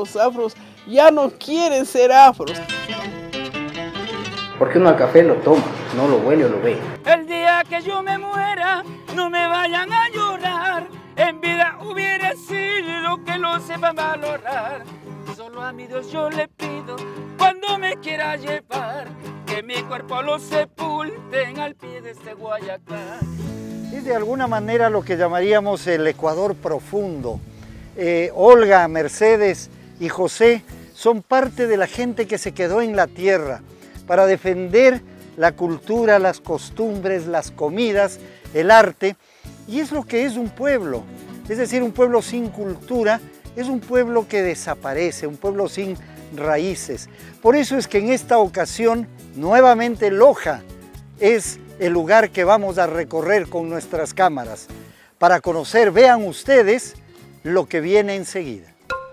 los afros ya no quieren ser afros. Porque uno al café lo toma, no lo huele o lo ve. El día que yo me muera, no me vayan a llorar. En vida hubiera sido que lo sepan valorar. Solo a mi Dios yo le pido, cuando me quiera llevar, que mi cuerpo lo sepulten al pie de este Guayacán. Es de alguna manera lo que llamaríamos el Ecuador profundo. Olga, Mercedes y José son parte de la gente que se quedó en la tierra para defender la cultura, las costumbres, las comidas, el arte, y es lo que es un pueblo. Es decir, un pueblo sin cultura es un pueblo que desaparece, un pueblo sin raíces. Por eso es que en esta ocasión, nuevamente Loja es el lugar que vamos a recorrer con nuestras cámaras para conocer, vean ustedes, lo que viene enseguida.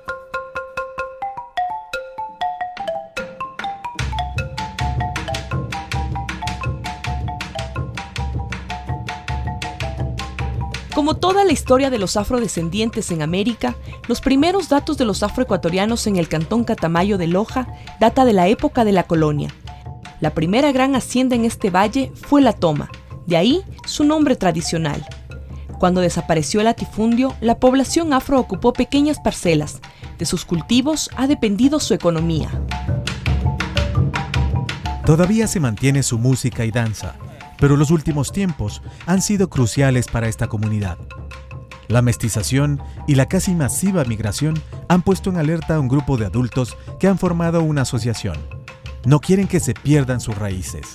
Como toda la historia de los afrodescendientes en América, los primeros datos de los afroecuatorianos en el cantón Catamayo de Loja data de la época de la colonia. La primera gran hacienda en este valle fue La Toma, de ahí su nombre tradicional. Cuando desapareció el latifundio, la población afro ocupó pequeñas parcelas. De sus cultivos ha dependido su economía. Todavía se mantiene su música y danza, pero los últimos tiempos han sido cruciales para esta comunidad. La mestización y la casi masiva migración han puesto en alerta a un grupo de adultos que han formado una asociación. No quieren que se pierdan sus raíces.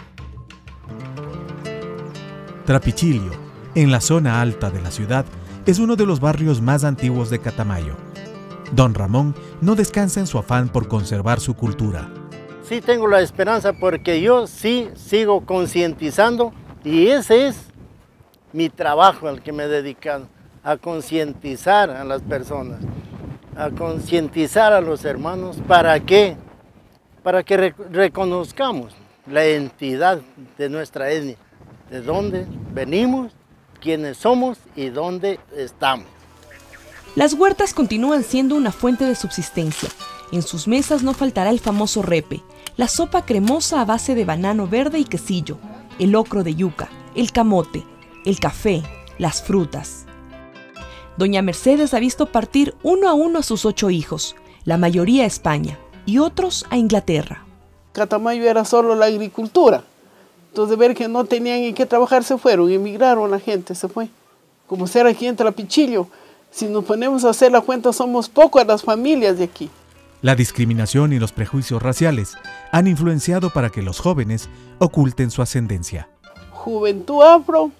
Trapichillo, en la zona alta de la ciudad, es uno de los barrios más antiguos de Catamayo. Don Ramón no descansa en su afán por conservar su cultura. Sí tengo la esperanza porque yo sí sigo concientizando y ese es mi trabajo al que me he dedicado, a concientizar a las personas, a concientizar a los hermanos. ¿Para qué? Para que reconozcamos la entidad de nuestra etnia, de dónde venimos, quiénes somos y dónde estamos. Las huertas continúan siendo una fuente de subsistencia. En sus mesas no faltará el famoso repe, la sopa cremosa a base de banano verde y quesillo, el locro de yuca, el camote, el café, las frutas. Doña Mercedes ha visto partir uno a uno a sus 8 hijos, la mayoría a España y otros a Inglaterra. Catamayo era solo la agricultura. Entonces, de ver que no tenían en qué trabajar, se fueron, emigraron, la gente se fue. Como ser aquí en Trapichillo, si nos ponemos a hacer la cuenta, somos pocas las familias de aquí. La discriminación y los prejuicios raciales han influenciado para que los jóvenes oculten su ascendencia. Juventud afro,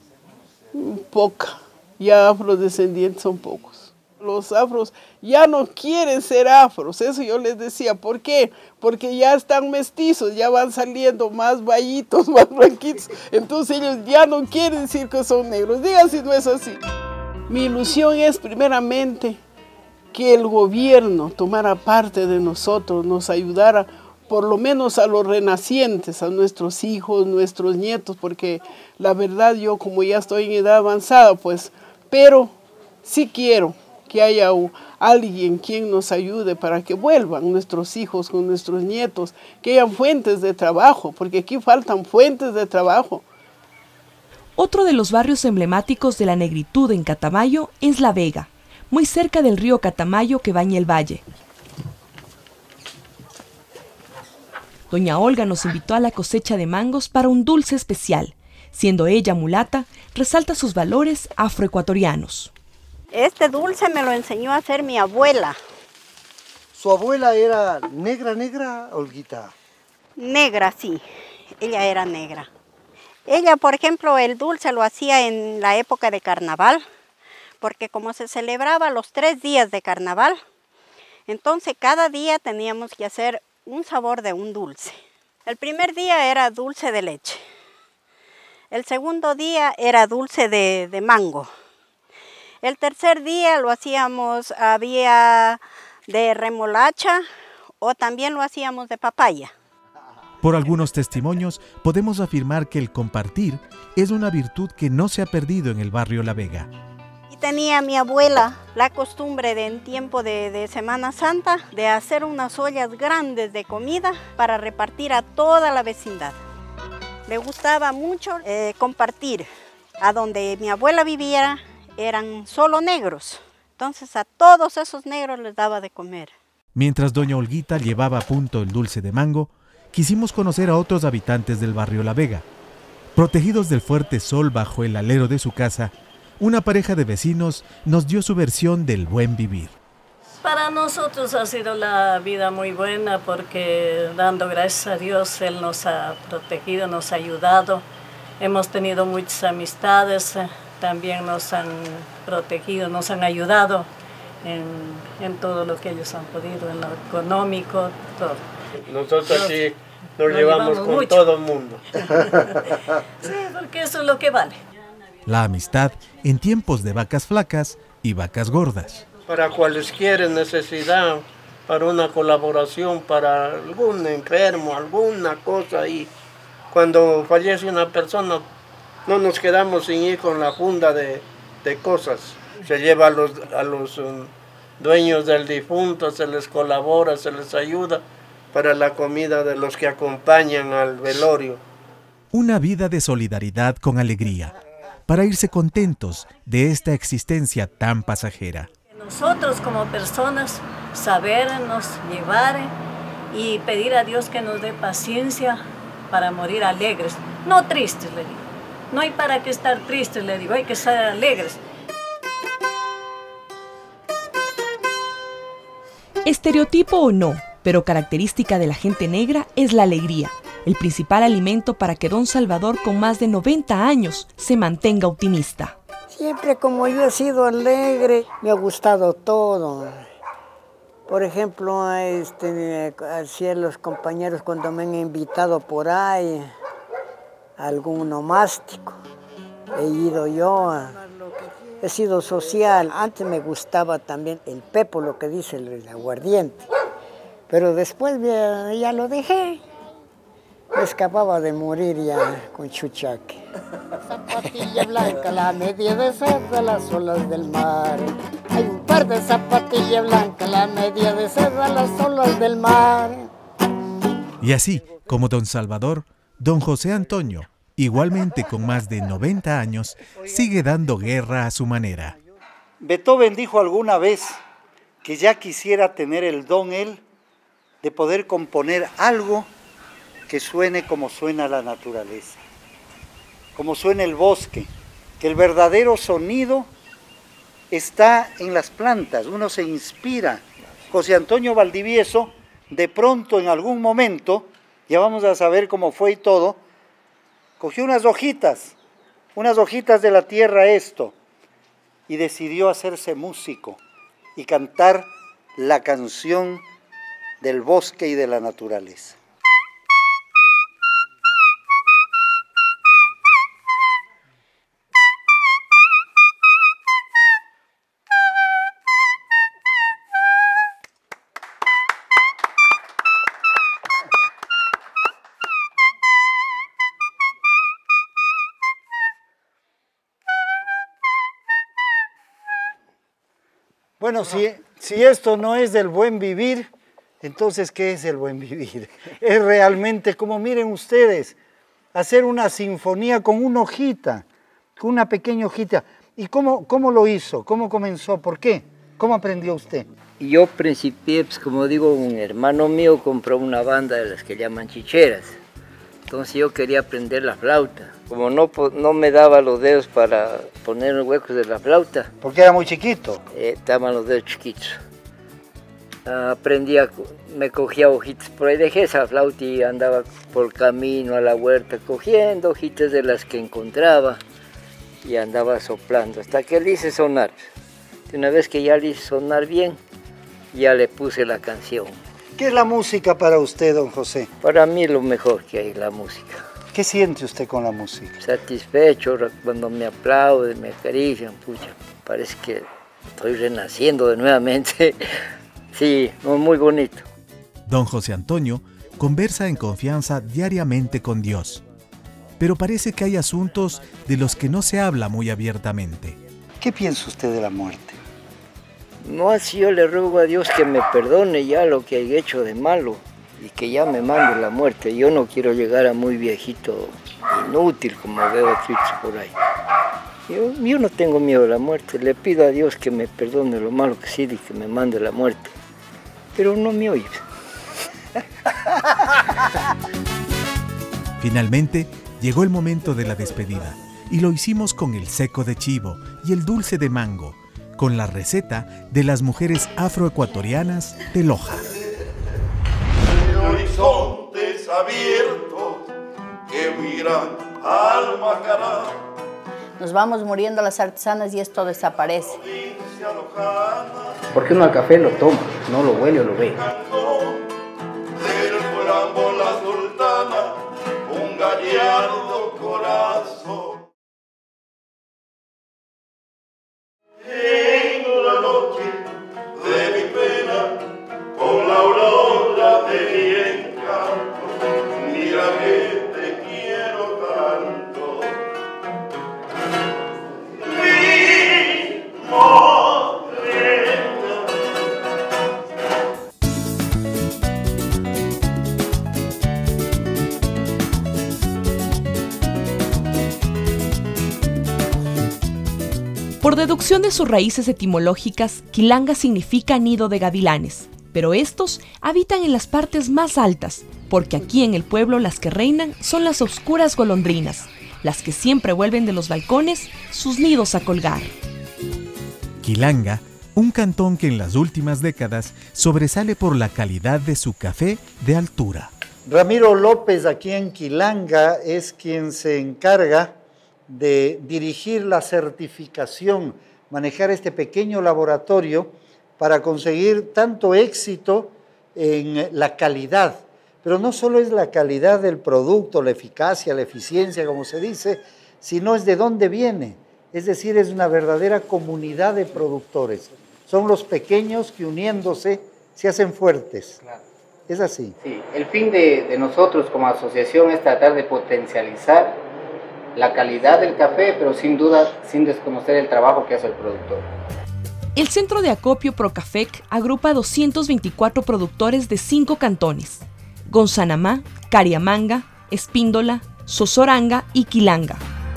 poca. Ya afrodescendientes son pocos. Los afros ya no quieren ser afros, eso yo les decía. ¿Por qué? Porque ya están mestizos, ya van saliendo más bayitos, más blanquitos. Entonces ellos ya no quieren decir que son negros. Digan si no es así. Mi ilusión es primeramente que el gobierno tomara parte de nosotros, nos ayudara por lo menos a los renacientes, a nuestros hijos, nuestros nietos, porque la verdad yo como ya estoy en edad avanzada, pues, pero sí quiero que haya alguien quien nos ayude para que vuelvan nuestros hijos con nuestros nietos, que hayan fuentes de trabajo, porque aquí faltan fuentes de trabajo. Otro de los barrios emblemáticos de la negritud en Catamayo es La Vega, muy cerca del río Catamayo que baña el valle. Doña Olga nos invitó a la cosecha de mangos para un dulce especial. Siendo ella mulata, resalta sus valores afroecuatorianos. Este dulce me lo enseñó a hacer mi abuela. ¿Su abuela era negra, Olguita? Negra, sí. Ella era negra. Ella, por ejemplo, el dulce lo hacía en la época de carnaval, porque como se celebraba los 3 días de carnaval, entonces cada día teníamos que hacer un sabor de un dulce. El primer día era dulce de leche. El segundo día era dulce de mango. El tercer día lo hacíamos, había de remolacha o también lo hacíamos de papaya. Por algunos testimonios, podemos afirmar que el compartir es una virtud que no se ha perdido en el barrio La Vega. Y tenía mi abuela la costumbre de, en tiempo de Semana Santa, de hacer unas ollas grandes de comida para repartir a toda la vecindad. Le gustaba mucho compartir. A donde mi abuela viviera eran solo negros, entonces a todos esos negros les daba de comer. Mientras doña Olguita llevaba a punto el dulce de mango, quisimos conocer a otros habitantes del barrio La Vega. Protegidos del fuerte sol bajo el alero de su casa, una pareja de vecinos nos dio su versión del buen vivir. Para nosotros ha sido la vida muy buena porque dando gracias a Dios, Él nos ha protegido, nos ha ayudado. Hemos tenido muchas amistades, también nos han protegido, nos han ayudado en todo lo que ellos han podido, en lo económico, todo. Nosotros aquí nos llevamos con mucho. Todo el mundo. Sí, porque eso es lo que vale. La amistad en tiempos de vacas flacas y vacas gordas. Para cualquier necesidad, para una colaboración, para algún enfermo, alguna cosa ahí. Cuando fallece una persona, no nos quedamos sin ir con la funda de cosas. Se lleva a los dueños del difunto, se les colabora, se les ayuda para la comida de los que acompañan al velorio. Una vida de solidaridad con alegría, para irse contentos de esta existencia tan pasajera. Nosotros como personas, sabernos llevar y pedir a Dios que nos dé paciencia para morir alegres, no tristes, le digo. No hay para qué estar tristes, le digo, hay que estar alegres. Estereotipo o no, pero característica de la gente negra es la alegría, el principal alimento para que don Salvador, con más de 90 años, se mantenga optimista. Siempre como yo he sido alegre, me ha gustado todo. Por ejemplo, así a los compañeros cuando me han invitado por ahí, a algún nomástico, he ido yo, he sido social. Antes me gustaba también el pepo, lo que dice el aguardiente, pero después ya lo dejé. Me escapaba de morir ya con chuchaque. Zapatilla blanca, la media de seda, las olas del mar. Hay un par de zapatillas blancas, la media de seda, las olas del mar. Y así como don Salvador, don José Antonio, igualmente con más de 90 años, sigue dando guerra a su manera. Beethoven dijo alguna vez que ya quisiera tener el don él de poder componer algo que suene como suena la naturaleza, como suena el bosque, que el verdadero sonido está en las plantas, uno se inspira. José Antonio Valdivieso, de pronto en algún momento, ya vamos a saber cómo fue y todo, cogió unas hojitas de la tierra y decidió hacerse músico y cantar la canción del bosque y de la naturaleza. Bueno, si esto no es del buen vivir, entonces ¿qué es el buen vivir? Es realmente, como miren ustedes, hacer una sinfonía con una hojita, con una pequeña hojita. ¿Y cómo lo hizo? ¿Cómo comenzó? ¿Por qué? ¿Cómo aprendió usted? Yo principié, pues como digo, un hermano mío compró una banda de las que llaman chicheras. Entonces yo quería aprender la flauta. Como no me daba los dedos para poner los huecos de la flauta. Porque era muy chiquito. Estaban los dedos chiquitos. Me cogía hojitas por ahí, dejé esa flauta y andaba por el camino a la huerta cogiendo hojitas de las que encontraba y andaba soplando hasta que le hice sonar. Y una vez que ya le hice sonar bien, ya le puse la canción. ¿Qué es la música para usted, don José? Para mí lo mejor que hay, la música. ¿Qué siente usted con la música? Satisfecho cuando me aplauden, me acarician, pucha, parece que estoy renaciendo de nuevamente. Sí, muy bonito. Don José Antonio conversa en confianza diariamente con Dios, pero parece que hay asuntos de los que no se habla muy abiertamente. ¿Qué piensa usted de la muerte? No, así yo le ruego a Dios que me perdone ya lo que he hecho de malo y que ya me mande la muerte. Yo no quiero llegar a muy viejito, inútil, como veo aquí por ahí. Yo no tengo miedo a la muerte, le pido a Dios que me perdone lo malo que sí y que me mande la muerte. Pero no me oye. Finalmente, llegó el momento de la despedida y lo hicimos con el seco de chivo y el dulce de mango, con la receta de las mujeres afroecuatorianas de Loja. Horizontes abiertos que miran al Macará. Nos vamos muriendo las artesanas y esto desaparece. Porque uno al café lo toma, no lo huele o lo ve. Del Corambo la sultana, un gallardo corazón. En la noche de mi pena, con la aurora de mi encanto, mira que te quiero tanto. Mi morena. Por deducción de sus raíces etimológicas, Quilanga significa nido de gavilanes, pero estos habitan en las partes más altas, porque aquí en el pueblo las que reinan son las oscuras golondrinas, las que siempre vuelven de los balcones sus nidos a colgar. Quilanga, un cantón que en las últimas décadas sobresale por la calidad de su café de altura. Ramiro López aquí en Quilanga es quien se encarga de dirigir la certificación, manejar este pequeño laboratorio para conseguir tanto éxito en la calidad. Pero no solo es la calidad del producto, la eficacia, la eficiencia, como se dice, sino es de dónde viene. Es decir, es una verdadera comunidad de productores. Son los pequeños que uniéndose se hacen fuertes. Claro. Es así. Sí, el fin de nosotros como asociación es tratar de potencializar la calidad del café, pero sin duda, sin desconocer el trabajo que hace el productor. El Centro de Acopio Procafec agrupa 224 productores de 5 cantones: Gonzanamá, Cariamanga, Espíndola, Sosoranga y Quilanga.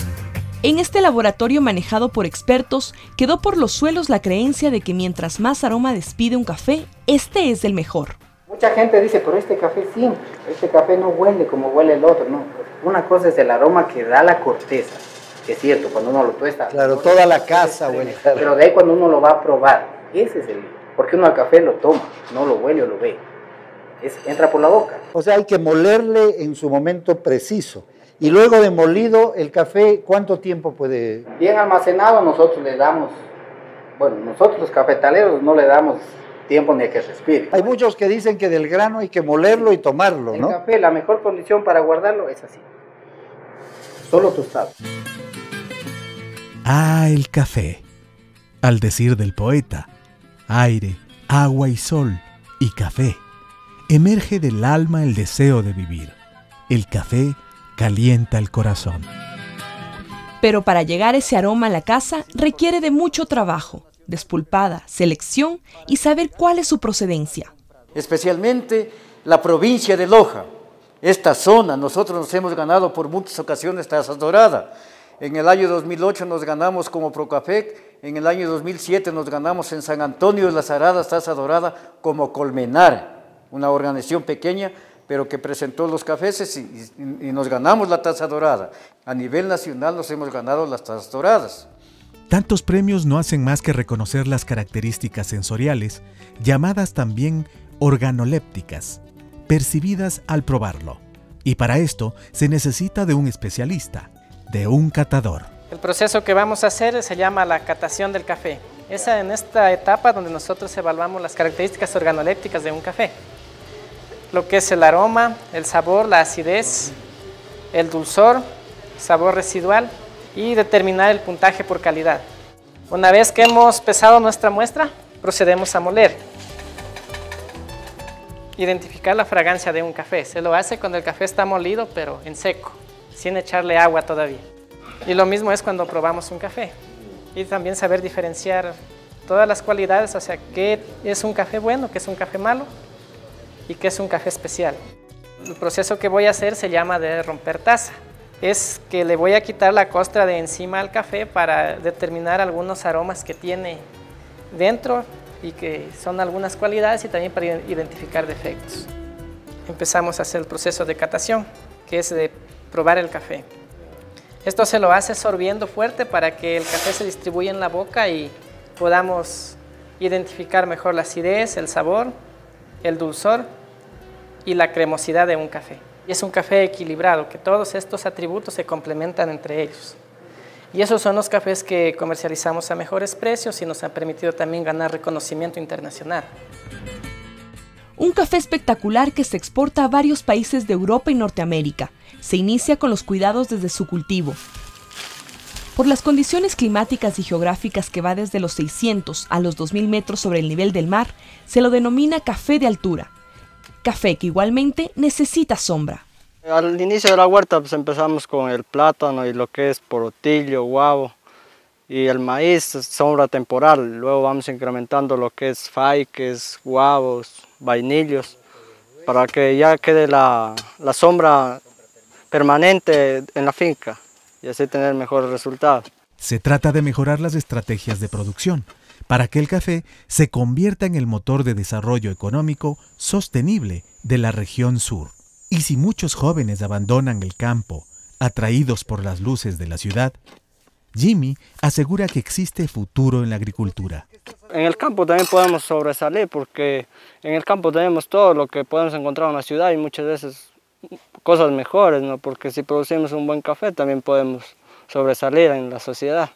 En este laboratorio manejado por expertos, quedó por los suelos la creencia de que mientras más aroma despide un café, este es el mejor. Mucha gente dice, pero este café sí, este café no huele como huele el otro, no. Una cosa es el aroma que da la corteza, que es cierto, cuando uno lo tuesta. Claro, toda la casa huele. Pero de ahí cuando uno lo va a probar, ese es el... Porque uno al café lo toma, no lo huele o lo ve. Entra por la boca. O sea, hay que molerle en su momento preciso. Y luego de molido, el café, ¿cuánto tiempo puede...? Bien almacenado, nosotros le damos... Bueno, nosotros los cafetaleros no le damos tiempo ni a que respire. Hay muchos que dicen que del grano hay que molerlo y tomarlo, ¿no? El café, la mejor condición para guardarlo es así. Solo tostado. Ah, el café. Al decir del poeta, aire, agua y sol y café. Emerge del alma el deseo de vivir. El café calienta el corazón. Pero para llegar ese aroma a la casa requiere de mucho trabajo, despulpada, selección y saber cuál es su procedencia. Especialmente la provincia de Loja. Esta zona, nosotros nos hemos ganado por muchas ocasiones Taza Dorada. En el año 2008 nos ganamos como Procafec, en el año 2007 nos ganamos en San Antonio de las Aradas Taza Dorada como Colmenar, una organización pequeña, pero que presentó los cafés y nos ganamos la Taza Dorada. A nivel nacional nos hemos ganado las Tazas Doradas. Tantos premios no hacen más que reconocer las características sensoriales, llamadas también organolépticas, percibidas al probarlo. Y para esto se necesita de un especialista, de un catador. El proceso que vamos a hacer se llama la catación del café. Es en esta etapa donde nosotros evaluamos las características organolépticas de un café. Lo que es el aroma, el sabor, la acidez, el dulzor, sabor residual y determinar el puntaje por calidad. Una vez que hemos pesado nuestra muestra, procedemos a moler. Identificar la fragancia de un café. Se lo hace cuando el café está molido, pero en seco, sin echarle agua todavía. Y lo mismo es cuando probamos un café. y también saber diferenciar todas las cualidades, o sea, qué es un café bueno, qué es un café malo y qué es un café especial. El proceso que voy a hacer se llama de romper taza. Es que le voy a quitar la costra de encima al café para determinar algunos aromas que tiene dentro y que son algunas cualidades y también para identificar defectos. Empezamos a hacer el proceso de catación, que es de probar el café. Esto se lo hace sorbiendo fuerte para que el café se distribuya en la boca y podamos identificar mejor la acidez, el sabor, el dulzor y la cremosidad de un café. Y es un café equilibrado, que todos estos atributos se complementan entre ellos. Y esos son los cafés que comercializamos a mejores precios y nos han permitido también ganar reconocimiento internacional. Un café espectacular que se exporta a varios países de Europa y Norteamérica. Se inicia con los cuidados desde su cultivo. Por las condiciones climáticas y geográficas que va desde los 600 a los 2000 metros sobre el nivel del mar, se lo denomina café de altura. Café que igualmente necesita sombra. Al inicio de la huerta pues empezamos con el plátano y lo que es porotillo, guavo, y el maíz, sombra temporal. Luego vamos incrementando lo que es faiques, guavos, vainillos, para que ya quede la sombra permanente en la finca y así tener mejores resultados. Se trata de mejorar las estrategias de producción para que el café se convierta en el motor de desarrollo económico sostenible de la región sur. Y si muchos jóvenes abandonan el campo, atraídos por las luces de la ciudad, Jimmy asegura que existe futuro en la agricultura. En el campo también podemos sobresalir porque en el campo tenemos todo lo que podemos encontrar en la ciudad y muchas veces cosas mejores, ¿no? Porque si producimos un buen café también podemos sobresalir en la sociedad.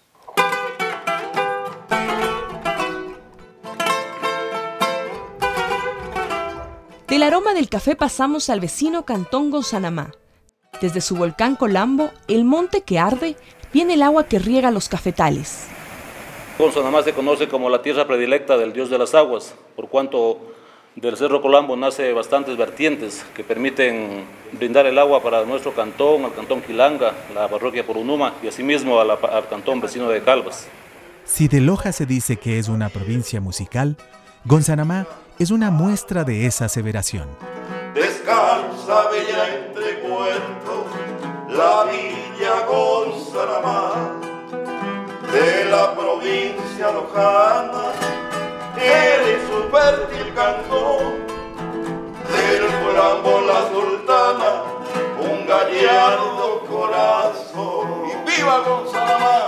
Del aroma del café pasamos al vecino cantón Gonzanamá. Desde su volcán Colambo, el monte que arde, viene el agua que riega los cafetales. Gonzanamá se conoce como la tierra predilecta del dios de las aguas, por cuanto del Cerro Colambo nace bastantes vertientes que permiten brindar el agua para nuestro cantón, al cantón Quilanga, la parroquia Porunuma y asimismo al cantón vecino de Calvas. Si de Loja se dice que es una provincia musical, Gonzanamá es una muestra de esa aseveración. Descansa bella entre puertos, la villa Gonzanamá, de la provincia lojana, eres un fértil cantón, del Colambo la sultana, un gallardo corazón. ¡Y viva Gonzanamá!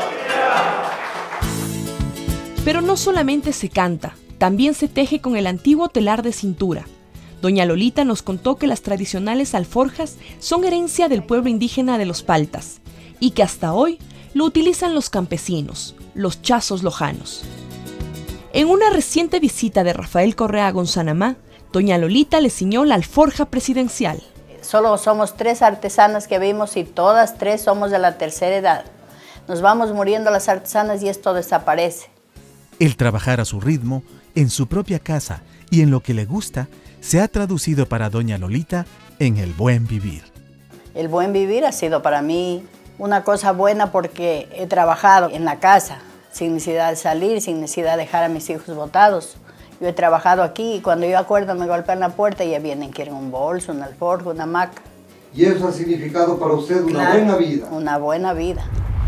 Pero no solamente se canta, también se teje con el antiguo telar de cintura. Doña Lolita nos contó que las tradicionales alforjas son herencia del pueblo indígena de los Paltas y que hasta hoy lo utilizan los campesinos, los chazos lojanos. En una reciente visita de Rafael Correa a Gonzanamá, doña Lolita le ciñó la alforja presidencial. Solo somos 3 artesanas que vimos y todas 3 somos de la tercera edad. Nos vamos muriendo las artesanas y esto desaparece. El trabajar a su ritmo, en su propia casa y en lo que le gusta, se ha traducido para doña Lolita en el buen vivir. El buen vivir ha sido para mí una cosa buena porque he trabajado en la casa, sin necesidad de salir, sin necesidad de dejar a mis hijos botados. Yo he trabajado aquí y cuando yo acuerdo me golpean la puerta y ya vienen, quieren un bolso, una alforja, una hamaca. ¿Y eso ha significado para usted una buena vida? Una buena vida.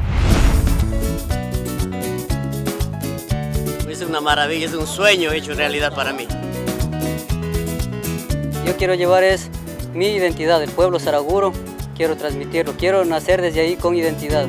Es una maravilla, es un sueño hecho realidad para mí. Yo quiero llevar mi identidad, el pueblo saraguro, quiero transmitirlo, quiero nacer desde ahí con identidad.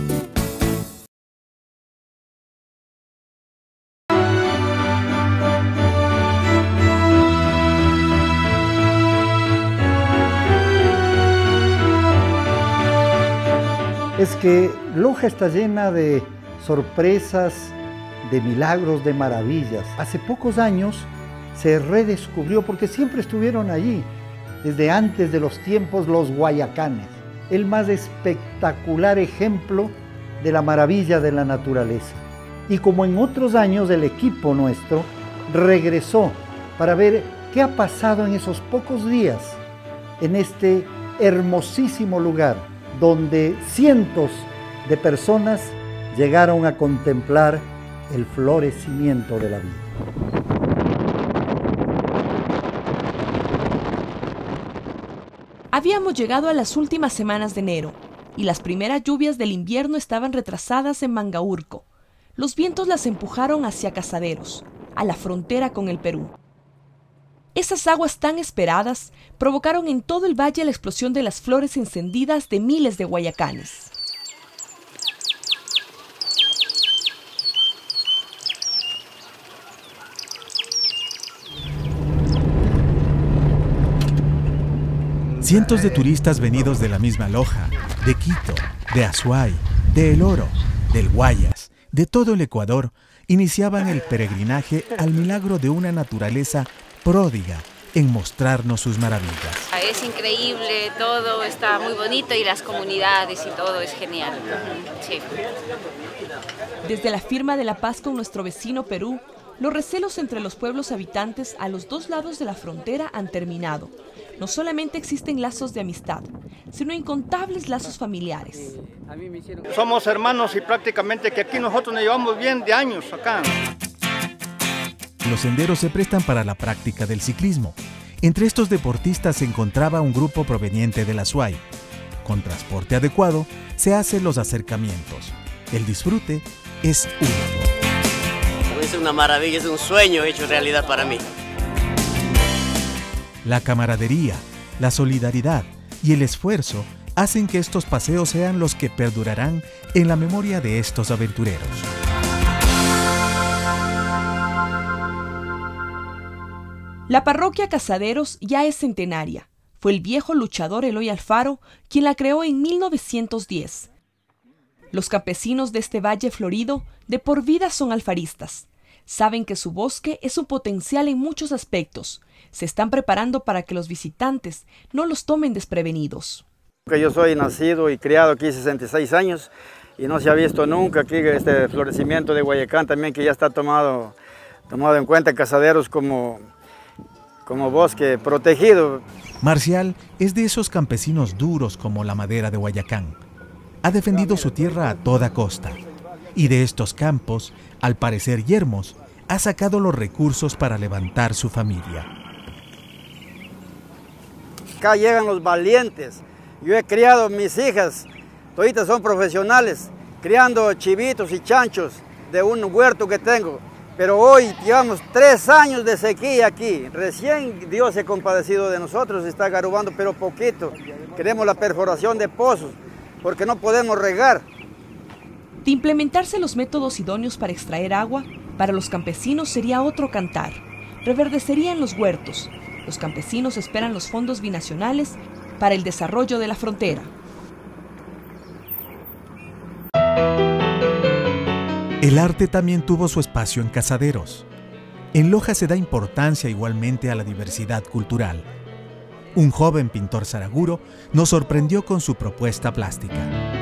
Es que Loja está llena de sorpresas, de milagros, de maravillas. Hace pocos años se redescubrió, porque siempre estuvieron allí, desde antes de los tiempos, los Guayacanes, el más espectacular ejemplo de la maravilla de la naturaleza. Y como en otros años, el equipo nuestro regresó para ver qué ha pasado en esos pocos días en este hermosísimo lugar, donde cientos de personas llegaron a contemplar el florecimiento de la vida. Habíamos llegado a las últimas semanas de enero y las primeras lluvias del invierno estaban retrasadas en Mangaurco. Los vientos las empujaron hacia Casaderos, a la frontera con el Perú. Esas aguas tan esperadas provocaron en todo el valle la explosión de las flores encendidas de miles de guayacanes. Cientos de turistas venidos de la misma Loja, de Quito, de Azuay, de El Oro, del Guayas, de todo el Ecuador, iniciaban el peregrinaje al milagro de una naturaleza pródiga en mostrarnos sus maravillas. Es increíble, todo está muy bonito y las comunidades y todo es genial. Sí. Desde la firma de la paz con nuestro vecino Perú, los recelos entre los pueblos habitantes a los dos lados de la frontera han terminado. No solamente existen lazos de amistad, sino incontables lazos familiares. Somos hermanos y prácticamente que aquí nosotros nos llevamos bien de años acá. Los senderos se prestan para la práctica del ciclismo. Entre estos deportistas se encontraba un grupo proveniente de la Azuay. Con transporte adecuado, se hacen los acercamientos. El disfrute es único. Es una maravilla, es un sueño hecho realidad para mí. La camaradería, la solidaridad y el esfuerzo hacen que estos paseos sean los que perdurarán en la memoria de estos aventureros. La parroquia Casaderos ya es centenaria. Fue el viejo luchador Eloy Alfaro quien la creó en 1910. Los campesinos de este valle florido de por vida son alfaristas. Saben que su bosque es un potencial en muchos aspectos. Se están preparando para que los visitantes no los tomen desprevenidos. Yo soy nacido y criado aquí 66 años y no se ha visto nunca aquí este florecimiento de Guayacán también, que ya está tomado en cuenta Casaderos como bosque protegido. Marcial es de esos campesinos duros como la madera de Guayacán. Ha defendido su tierra a toda costa y de estos campos, al parecer yermos, ha sacado los recursos para levantar su familia. Acá llegan los valientes. Yo he criado mis hijas, toditas son profesionales, criando chivitos y chanchos de un huerto que tengo. Pero hoy llevamos 3 años de sequía aquí. Recién Dios se ha compadecido de nosotros, está garubando, pero poquito. Queremos la perforación de pozos, porque no podemos regar. De implementarse los métodos idóneos para extraer agua, para los campesinos sería otro cantar. Reverdecerían los huertos. Los campesinos esperan los fondos binacionales para el desarrollo de la frontera. El arte también tuvo su espacio en Casaderos. En Loja se da importancia igualmente a la diversidad cultural. Un joven pintor saraguro nos sorprendió con su propuesta plástica.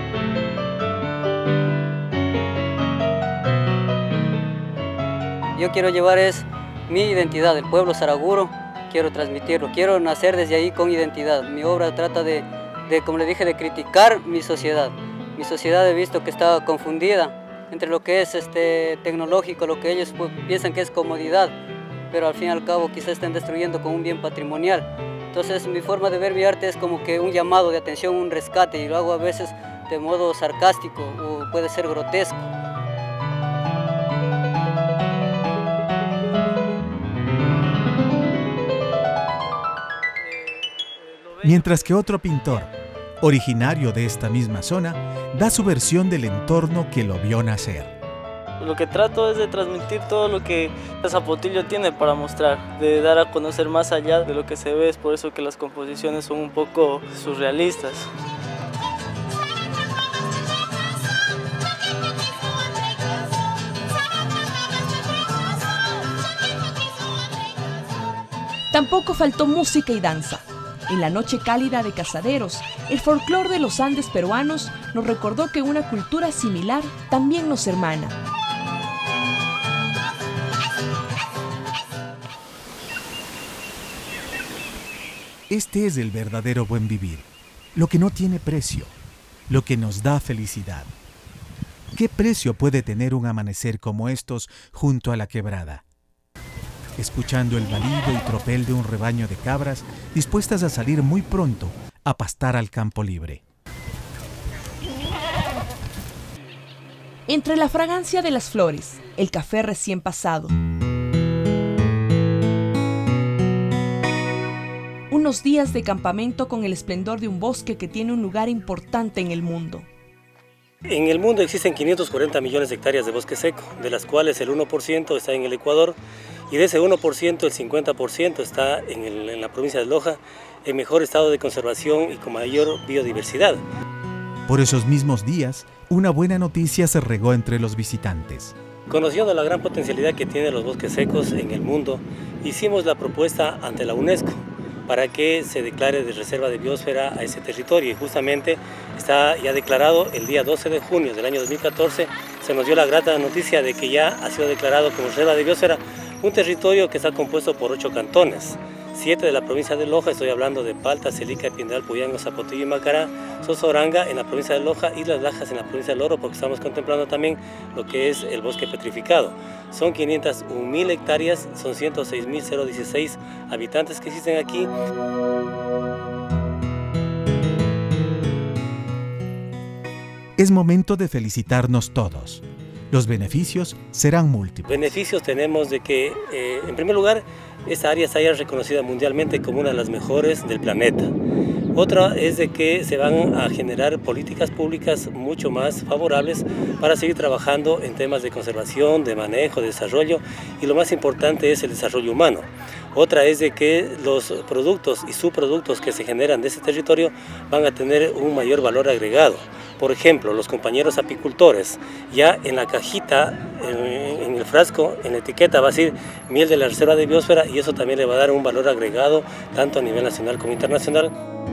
Yo quiero llevar mi identidad, del pueblo saraguro, quiero transmitirlo, quiero nacer desde ahí con identidad. Mi obra trata de, como le dije, de criticar mi sociedad. Mi sociedad he visto que está confundida entre lo que es tecnológico, lo que ellos piensan que es comodidad, pero al fin y al cabo quizás estén destruyendo con un bien patrimonial. Entonces mi forma de ver mi arte es como que un llamado de atención, un rescate, y lo hago a veces de modo sarcástico o puede ser grotesco. Mientras que otro pintor, originario de esta misma zona, da su versión del entorno que lo vio nacer. Lo que trato es de transmitir todo lo que Zapotillo tiene para mostrar, de dar a conocer más allá de lo que se ve. Es por eso que las composiciones son un poco surrealistas. Tampoco faltó música y danza. En la noche cálida de Casaderos, el folclor de los Andes peruanos nos recordó que una cultura similar también nos hermana. Este es el verdadero buen vivir, lo que no tiene precio, lo que nos da felicidad. ¿Qué precio puede tener un amanecer como estos junto a la quebrada? Escuchando el balido y tropel de un rebaño de cabras dispuestas a salir muy pronto a pastar al campo libre. Entre la fragancia de las flores, el café recién pasado, unos días de campamento con el esplendor de un bosque que tiene un lugar importante en el mundo. En el mundo existen 540 millones de hectáreas de bosque seco, de las cuales el 1% está en el Ecuador, y de ese 1% el 50% está en la provincia de Loja, en mejor estado de conservación y con mayor biodiversidad. Por esos mismos días, una buena noticia se regó entre los visitantes. Conociendo la gran potencialidad que tienen los bosques secos en el mundo, hicimos la propuesta ante la UNESCO para que se declare de reserva de biosfera a ese territorio, y justamente está ya declarado el día 12 de junio del año 2014, se nos dio la grata noticia de que ya ha sido declarado como reserva de biosfera un territorio que está compuesto por 8 cantones, 7 de la provincia de Loja, estoy hablando de Palta, Celica, Piendal, Puyango, Zapotillo y Macará, Sozoranga en la provincia de Loja y Las Lajas en la provincia del Oro, porque estamos contemplando también lo que es el bosque petrificado. Son 501.000 hectáreas, son 106.016 habitantes que existen aquí. Es momento de felicitarnos todos. Los beneficios serán múltiples. Beneficios tenemos de que, en primer lugar, esta área está ya reconocida mundialmente como una de las mejores del planeta. Otra es de que se van a generar políticas públicas mucho más favorables para seguir trabajando en temas de conservación, de manejo, de desarrollo, y lo más importante es el desarrollo humano. Otra es de que los productos y subproductos que se generan de ese territorio van a tener un mayor valor agregado. Por ejemplo, los compañeros apicultores, ya en la cajita, en el frasco, en la etiqueta va a decir miel de la reserva de biosfera, y eso también le va a dar un valor agregado tanto a nivel nacional como internacional.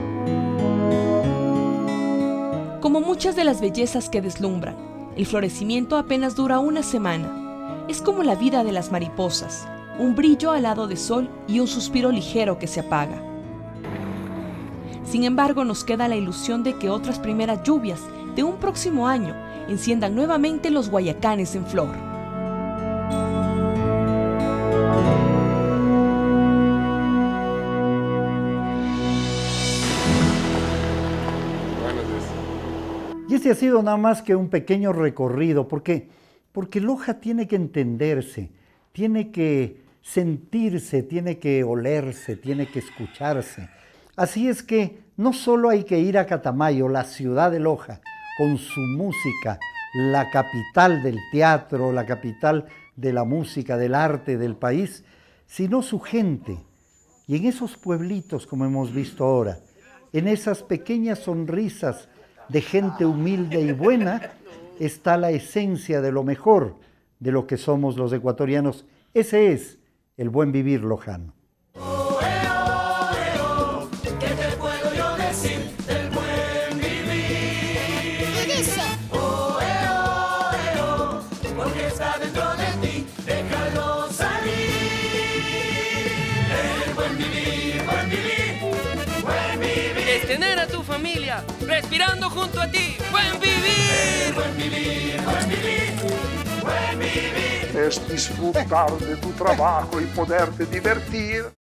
Como muchas de las bellezas que deslumbran, el florecimiento apenas dura una semana. Es como la vida de las mariposas, un brillo alado de sol y un suspiro ligero que se apaga. Sin embargo, nos queda la ilusión de que otras primeras lluvias de un próximo año enciendan nuevamente los guayacanes en flor. Y este ha sido nada más que un pequeño recorrido, porque Loja tiene que entenderse, tiene que sentirse, tiene que olerse, tiene que escucharse. Así es que no solo hay que ir a Catamayo, la ciudad de Loja, con su música, la capital del teatro, la capital de la música, del arte del país, sino su gente. Y en esos pueblitos, como hemos visto ahora, en esas pequeñas sonrisas de gente humilde y buena, está la esencia de lo mejor de lo que somos los ecuatorianos. Ese es el buen vivir lojano. Tener a tu familia respirando junto a ti. ¡Buen vivir! ¡Buen vivir! ¡Buen vivir! ¡Buen vivir! Es disfrutar de tu trabajo y poderte divertir.